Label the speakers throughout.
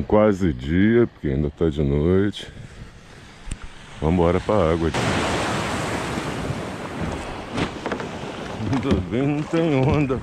Speaker 1: quase dia, porque ainda tá de noite. Vamos embora pra água. Ainda bem não tem onda.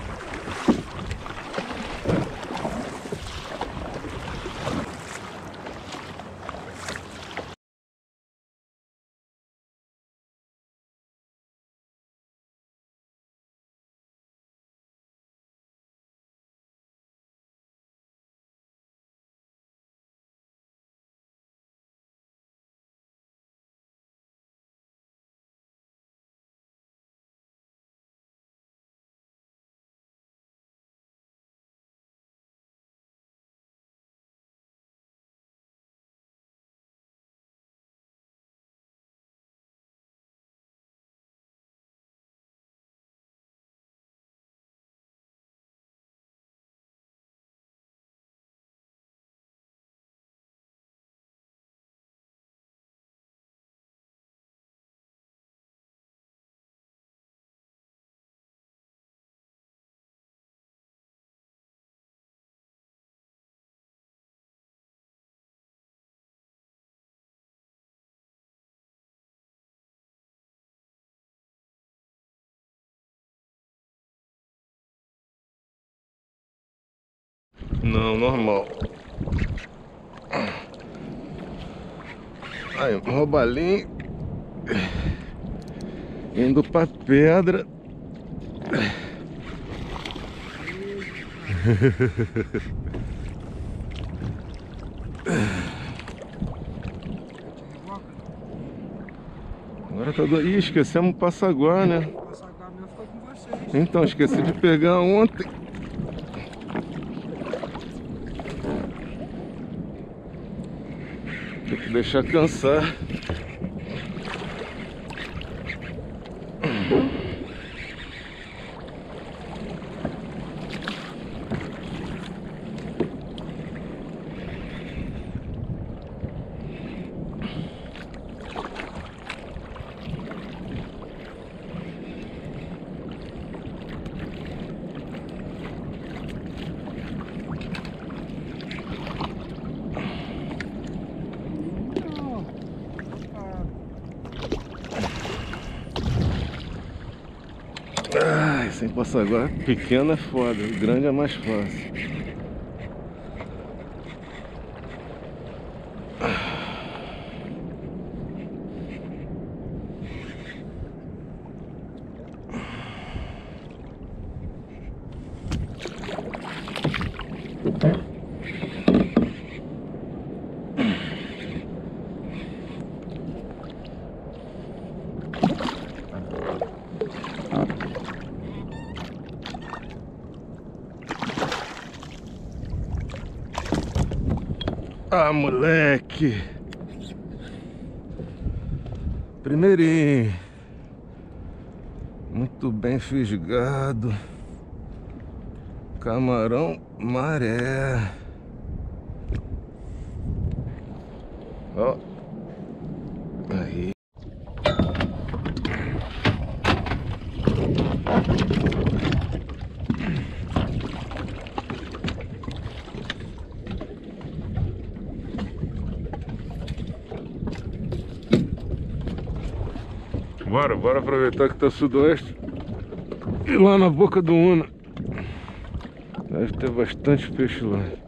Speaker 1: Não, normal. Aí, um robalinho. Indo pra pedra. Agora tá doido. Ih, esquecemos o Passaguá, né?
Speaker 2: O Passaguá meu ficou com vocês.
Speaker 1: Então, esqueci de pegar ontem. Tem que deixar cansar. Ai, sem Passaguá, pequeno é foda, o grande é mais fácil. Ah, moleque! Primeirinho. Muito bem fisgado. Camarão maré. Ó. Aí. Bora aproveitar que tá sudoeste. E lá na boca do Una deve ter bastante peixe lá.